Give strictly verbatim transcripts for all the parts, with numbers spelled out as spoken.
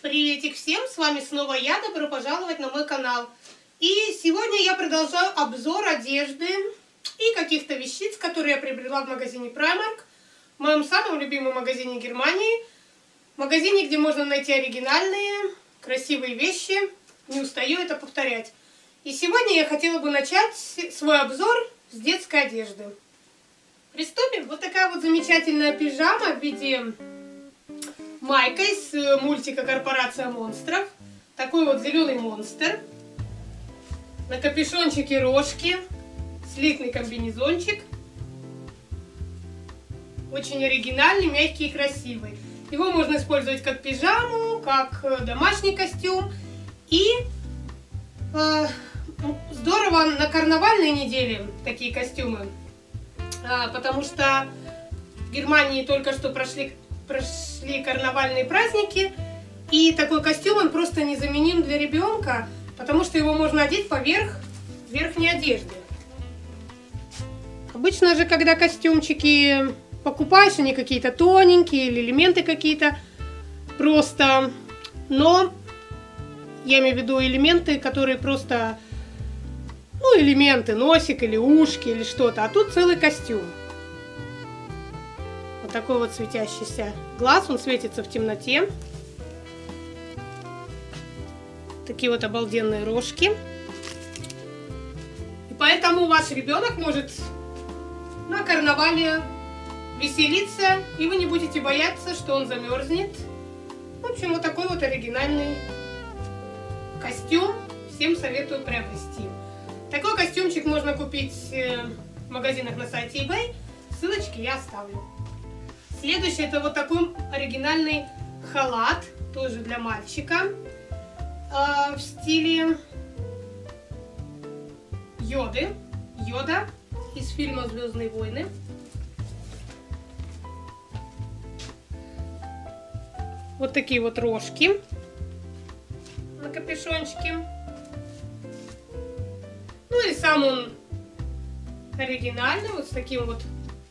Приветик всем, с вами снова я, добро пожаловать на мой канал. И сегодня я продолжаю обзор одежды и каких-то вещиц, которые я приобрела в магазине Primark, в моем самом любимом магазине Германии, магазине, где можно найти оригинальные, красивые вещи, не устаю это повторять. И сегодня я хотела бы начать свой обзор с детской одежды. Приступим. Вот такая вот замечательная пижама в виде майка из мультика «Корпорация монстров». Такой вот зеленый монстр. На капюшончике рожки. Слитный комбинезончик. Очень оригинальный, мягкий и красивый. Его можно использовать как пижаму, как домашний костюм. И э, здорово на карнавальной неделе такие костюмы. Э, потому что в Германии только что прошли... Прошли карнавальные праздники, и такой костюм, он просто незаменим для ребенка, потому что его можно одеть поверх верхней одежды. Обычно же, когда костюмчики покупаешь, они какие-то тоненькие или элементы какие-то просто, но я имею в виду элементы, которые просто, ну, элементы, носик или ушки или что-то, а тут целый костюм. Вот такой вот светящийся глаз, он светится в темноте. Такие вот обалденные рожки. И поэтому ваш ребенок может на карнавале веселиться, и вы не будете бояться, что он замерзнет. В общем, вот такой вот оригинальный костюм. Всем советую приобрести. Такой костюмчик можно купить в магазинах на сайте eBay. Ссылочки я оставлю. Следующий это вот такой оригинальный халат, тоже для мальчика, э, в стиле Йоды, Йода из фильма «Звездные войны». Вот такие вот рожки на капюшончике. Ну и сам он оригинальный, вот с таким вот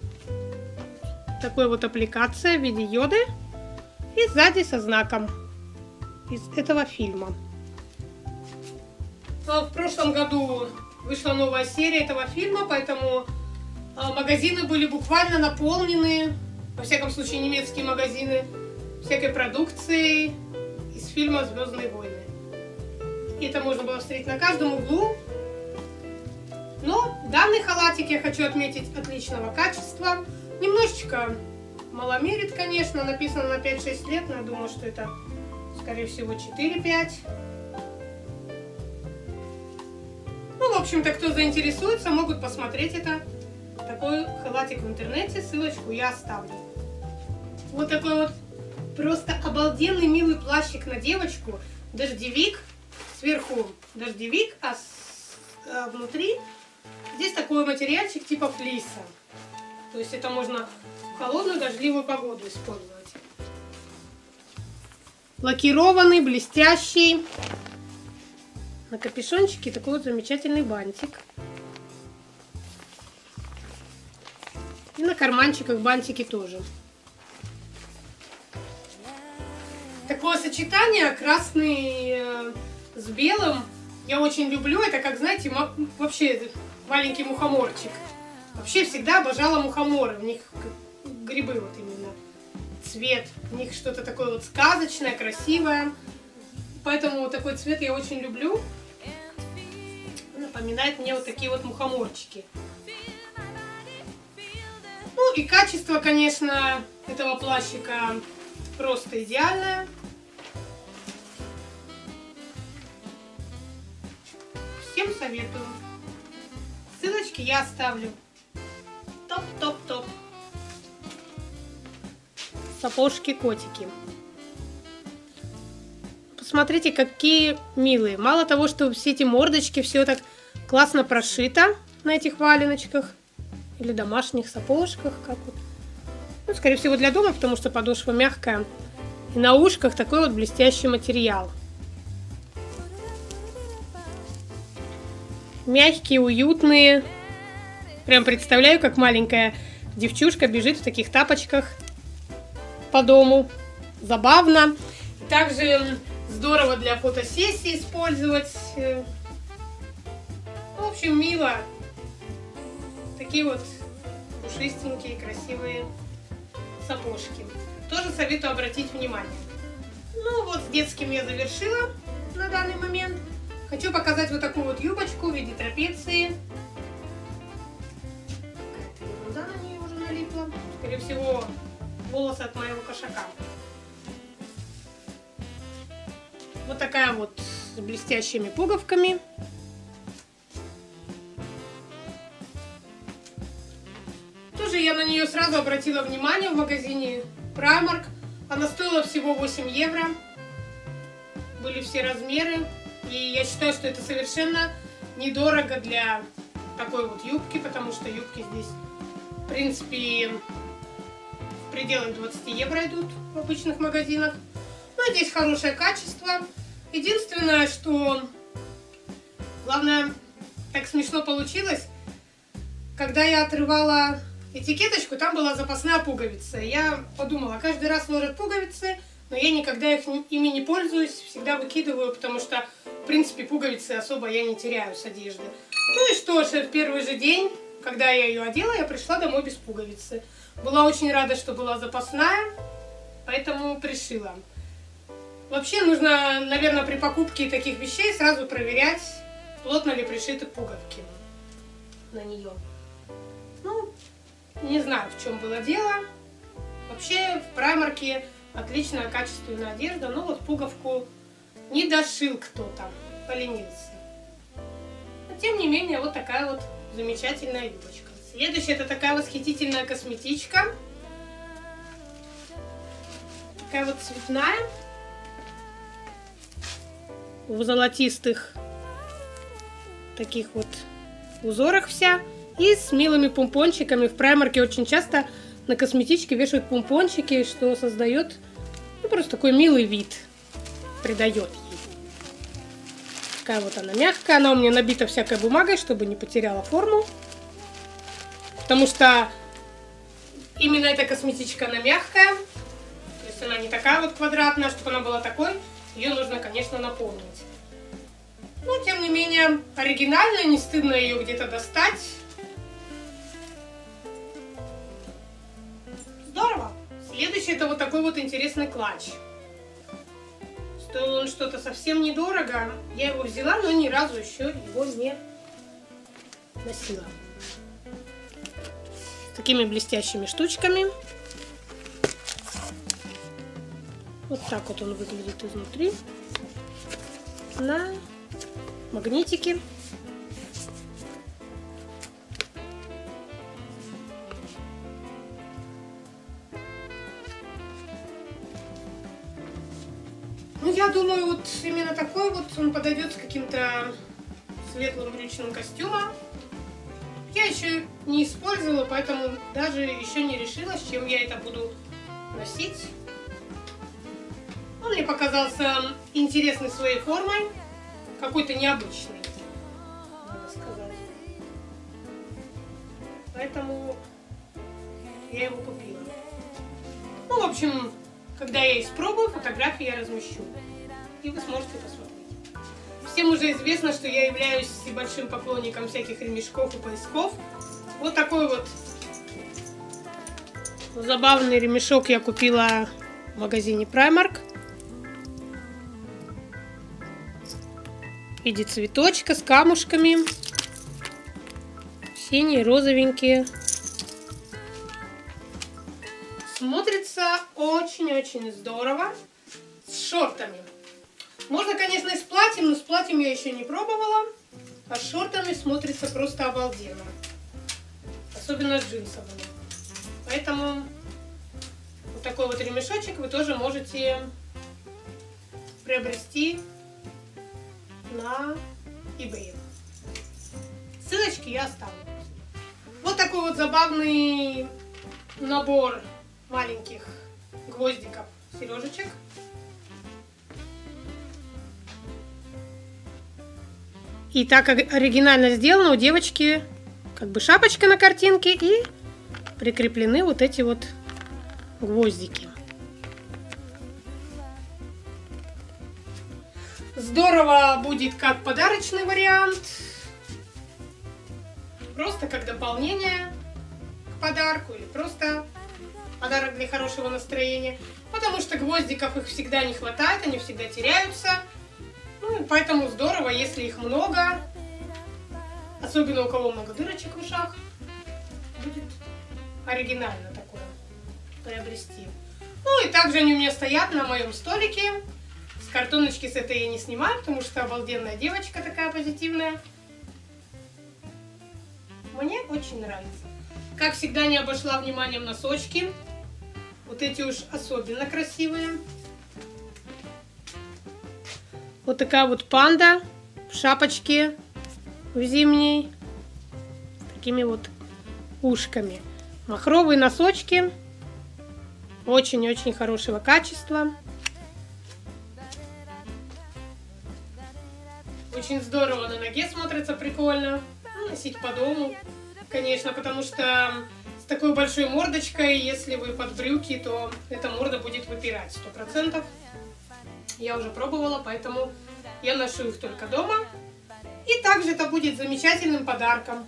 такой вот аппликация в виде Йоды и сзади со знаком из этого фильма. В прошлом году вышла новая серия этого фильма, поэтому магазины были буквально наполнены, во всяком случае немецкие магазины, всякой продукцией из фильма «Звездные войны». И это можно было встретить на каждом углу. Но данный халатик я хочу отметить отличного качества. Немножечко маломерит, конечно, написано на пять-шесть лет, но я думаю, что это, скорее всего, четыре-пять. Ну, в общем-то, кто заинтересуется, могут посмотреть это. Такой халатик в интернете, ссылочку я оставлю. Вот такой вот просто обалденный милый плащик на девочку. Дождевик, сверху дождевик, а, с, а внутри здесь такой материальчик типа флиса. То есть это можно в холодную дождливую погоду использовать. Лакированный, блестящий. На капюшончике такой вот замечательный бантик. И на карманчиках бантики тоже. Такое сочетание красный с белым я очень люблю. Это как, знаете, вообще маленький мухоморчик. Вообще всегда обожала мухоморы, в них грибы вот именно, цвет, в них что-то такое вот сказочное, красивое. Поэтому вот такой цвет я очень люблю. Напоминает мне вот такие вот мухоморчики. Ну и качество, конечно, этого плащика просто идеальное. Всем советую. Ссылочки я оставлю. Топ-топ-топ. Сапожки-котики. Посмотрите, какие милые. Мало того, что все эти мордочки, все так классно прошито на этих валеночках. Или домашних сапожках. Как вот. Ну, скорее всего, для дома, потому что подошва мягкая. И на ушках такой вот блестящий материал. Мягкие, уютные. Прям представляю, как маленькая девчушка бежит в таких тапочках по дому. Забавно. Также здорово для фотосессии использовать. В общем, мило. Такие вот пушистенькие, красивые сапожки. Тоже советую обратить внимание. Ну вот, с детским я завершила на данный момент. Хочу показать вот такую вот юбочку в виде трапеции. Какая-то ерунда на нее уже налипла. Скорее всего, волосы от моего кошака. Вот такая вот с блестящими пуговками. Тоже я на нее сразу обратила внимание в магазине Primark. Она стоила всего восемь евро. Были все размеры. И я считаю, что это совершенно недорого для такой вот юбки, потому что юбки здесь, в принципе, в пределах двадцати евро идут в обычных магазинах. Но здесь хорошее качество. Единственное, что, главное, так смешно получилось, когда я отрывала этикеточку, там была запасная пуговица. Я подумала, каждый раз ложат пуговицы, но я никогда их, ими не пользуюсь, всегда выкидываю, потому что, в принципе, пуговицы особо я не теряю с одежды. Ну и что ж, в первый же день, когда я ее одела, я пришла домой без пуговицы. Была очень рада, что была запасная, поэтому пришила. Вообще нужно, наверное, при покупке таких вещей сразу проверять, плотно ли пришиты пуговки на нее. Ну, не знаю, в чем было дело. Вообще в Primark отличная качественная одежда, но вот пуговку не дошил кто-то, поленился. Но тем не менее, вот такая вот замечательная юбочка. Следующая — это такая восхитительная косметичка. Такая вот цветная. В золотистых таких вот узорах вся. И с милыми помпончиками. В Primark очень часто на косметичке вешают помпончики, что создает, ну, просто такой милый вид. Придает ей. Такая вот она мягкая. Она у меня набита всякой бумагой, чтобы не потеряла форму. Потому что именно эта косметичка, она мягкая. То есть она не такая вот квадратная, чтобы она была такой. Ее нужно, конечно, наполнить. Но, тем не менее, оригинально, не стыдно ее где-то достать. Здорово! Следующий — это вот такой вот интересный клатч. Стоил он что-то совсем недорого. Я его взяла, но ни разу еще его не носила. С такими блестящими штучками. Вот так вот он выглядит изнутри. На магнитике. Ну, я думаю, вот именно такой вот он подойдет с каким-то светлым брючным костюмом. Я еще не использовала, поэтому даже еще не решила, с чем я это буду носить. Он мне показался интересной своей формой, какой-то необычный, надо сказать. Поэтому я его купила. Ну, в общем, когда я испробую, фотографии я размещу, и вы сможете посмотреть. Всем уже известно, что я являюсь большим поклонником всяких ремешков и поясков. Вот такой вот забавный ремешок я купила в магазине Primark. В виде цветочка с камушками. Синие, розовенькие. Смотрится очень-очень здорово. С шортами. Можно, конечно, и с платьем, но с платьем я еще не пробовала. А с шортами смотрится просто обалденно. Особенно с джинсовыми. Поэтому вот такой вот ремешочек вы тоже можете приобрести на eBay. Ссылочки я оставлю. Вот такой вот забавный набор маленьких гвоздиков, сережечек. И так оригинально сделано, у девочки как бы шапочка на картинке и прикреплены вот эти вот гвоздики. Здорово будет как подарочный вариант, просто как дополнение к подарку или просто подарок для хорошего настроения, потому что гвоздиков их всегда не хватает, они всегда теряются, ну, и поэтому здорово, если их много, особенно у кого много дырочек в ушах, будет оригинально такое приобрести. Ну и также они у меня стоят на моем столике. С картоночки с этой я не снимаю, потому что обалденная девочка такая позитивная. Мне очень нравится. Как всегда, не обошла вниманием носочки. Вот эти уж особенно красивые. Вот такая вот панда в шапочке в зимней. С такими вот ушками. Махровые носочки. Очень-очень хорошего качества. Очень здорово на ноге смотрится, прикольно. Ну, носить по дому, конечно, потому что с такой большой мордочкой, если вы под брюки, то эта морда будет выпирать сто процентов. Я уже пробовала, поэтому я ношу их только дома. И также это будет замечательным подарком.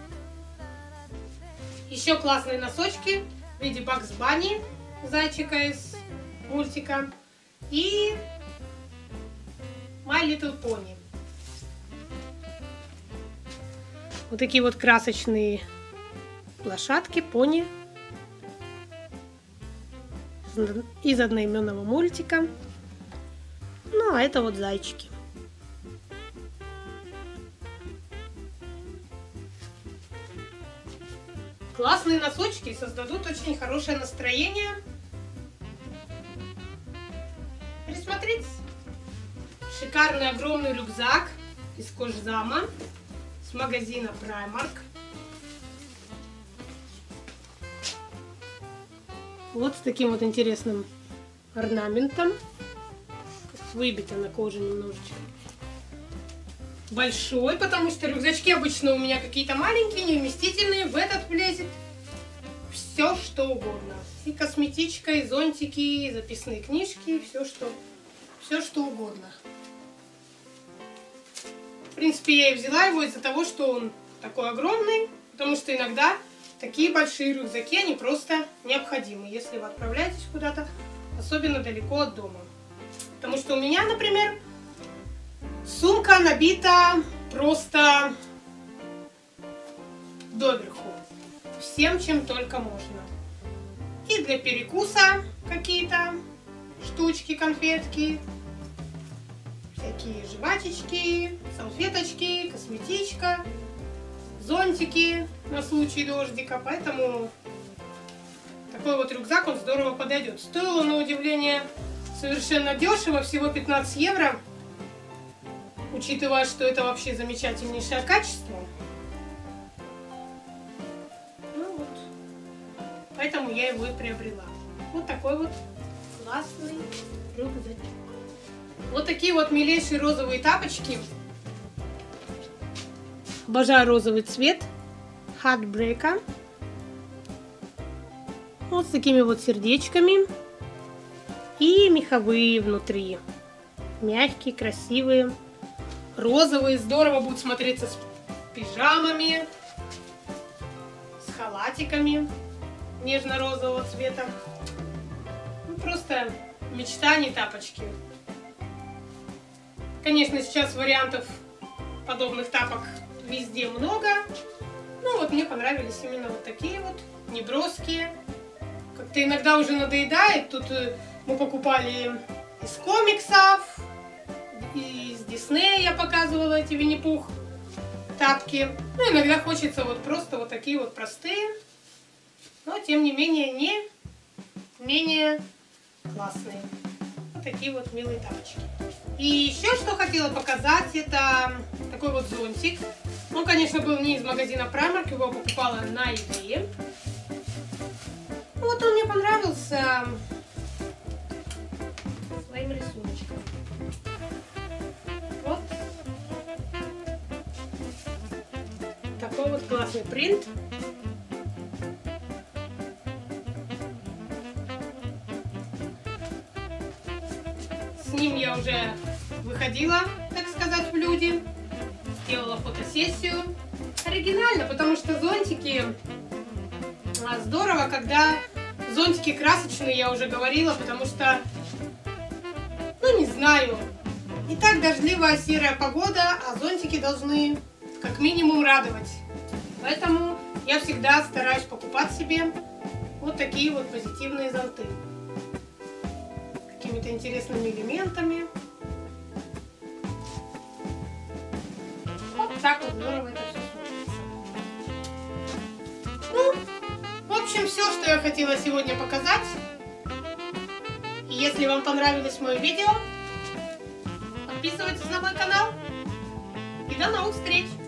Еще классные носочки в виде Бакс Банни, зайчика из мультика, и My Little Pony. Вот такие вот красочные лошадки, пони из одноименного мультика. Ну, а это вот зайчики. Классные носочки создадут очень хорошее настроение. Присмотритесь. Шикарный огромный рюкзак из кожзама с магазина Primark. Вот с таким вот интересным орнаментом. Выбито на коже немножечко. Большой, потому что рюкзачки обычно у меня какие-то маленькие, невместительные. В этот влезет все, что угодно. И косметичка, и зонтики, и записные книжки, все что, все, что угодно. В принципе, я и взяла его из-за того, что он такой огромный, потому что иногда такие большие рюкзаки, они просто необходимы, если вы отправляетесь куда-то, особенно далеко от дома. Потому что у меня, например, сумка набита просто доверху. Всем, чем только можно. И для перекуса какие-то штучки, конфетки, всякие жвачечки, салфеточки, косметичка, зонтики на случай дождика. Поэтому такой вот рюкзак, он здорово подойдет. Стоил он, на удивление, совершенно дешево, всего пятнадцать евро. Учитывая, что это вообще замечательнейшее качество. Ну вот. Поэтому я его и приобрела. Вот такой вот классный рюкзачок. Вот такие вот милейшие розовые тапочки. Обожаю розовый цвет. Heartbreaker. Вот с такими вот сердечками. И меховые внутри. Мягкие, красивые. Розовые. Здорово будут смотреться с пижамами. С халатиками нежно-розового цвета. Ну, просто мечта, не тапочки. Конечно, сейчас вариантов подобных тапок везде много. Ну вот мне понравились именно вот такие вот, неброские. Как-то иногда уже надоедает. Тут мы покупали из комиксов, из Диснея я показывала эти Винни-Пух тапки. Ну, иногда хочется вот просто вот такие вот простые, но тем не менее не менее классные. Вот такие вот милые тапочки. И еще что хотела показать, это такой вот зонтик. Он, конечно, был не из магазина Primark, его покупала на eBay. Вот он мне понравился своим рисуночком. Вот такой вот классный принт. С ним я уже выходила выходила, так сказать, в люди, сделала фотосессию. Оригинально, потому что зонтики здорово, когда зонтики красочные, я уже говорила, потому что, ну не знаю, и так дождливая серая погода, а зонтики должны как минимум радовать. Поэтому я всегда стараюсь покупать себе вот такие вот позитивные зонты. С какими-то интересными элементами. Вот так вот здорово это все смотрится. Ну, в общем, все, что я хотела сегодня показать. И если вам понравилось мое видео, подписывайтесь на мой канал. И до новых встреч!